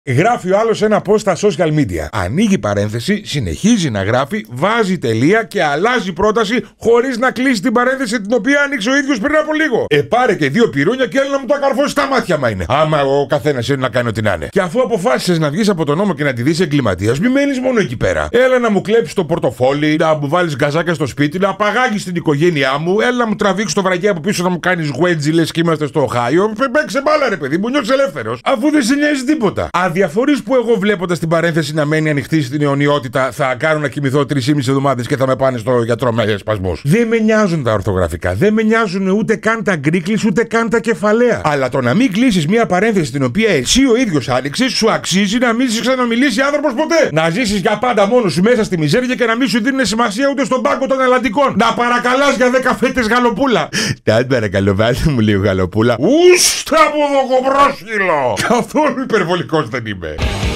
Γράφει ο άλλος ένα post στα social media. Ανοίγει παρένθεση, συνεχίζει να γράφει, βάζει τελεία και αλλάζει πρόταση χωρίς να κλείσει την παρένθεση την οποία άνοιξε ο ίδιος πριν από λίγο. Πάρε και 2 πυρούνια και έλα να μου τα καρφώσει στα μάτια, μα είναι. Άμα ο καθένας είναι να κάνει ό,τι να είναι. Και αφού αποφάσισες να βγεις από τον νόμο και να τη δεις εγκληματίας, μη μένεις μόνο εκεί πέρα. Έλα να μου κλέψεις το πορτοφόλι, να μου βάλεις γκαζάκια στο σπίτι, να απαγάγεις την οικογένειά μου, έλα να μου τραβήξεις το βραγί από πίσω να μου κάνεις γουέτζι λες και είμαστε στο Οχάιο. Παίξε μπάλα, ρε παιδί μου, νιώθεις ελεύθερος. Αφού δεν σε νοιάζει τίποτα. Αδιαφορείς που εγώ βλέποντας την παρένθεση να μένει ανοιχτή στην αιωνιότητα θα κάνω να κοιμηθώ 3,5 εβδομάδες και θα με πάνε στο γιατρό με σπασμούς. Δεν με νοιάζουν τα ορθογραφικά, δεν με νοιάζουν ούτε καν τα γκρίκλεις ούτε καν τα κεφαλαία. Αλλά το να μην κλείσεις μια παρένθεση την οποία εσύ ο ίδιος άνοιξες, σου αξίζει να μην σε ξαναμιλήσει άνθρωπος ποτέ. Να ζήσεις για πάντα μόνος σου μέσα στη μιζέρια και να μην σου δίνουν σημασία ούτε στον πάγκο των ελλαντικών. Να παρακαλάς για 10 φέτες γαλοπούλα. Τα παρακαλώ, βάλτε μου λίγο γαλοπούλα. Ούστα από εδώ κομπρόσκυλο! Καθόλου υπερβολικός δεν είμαι.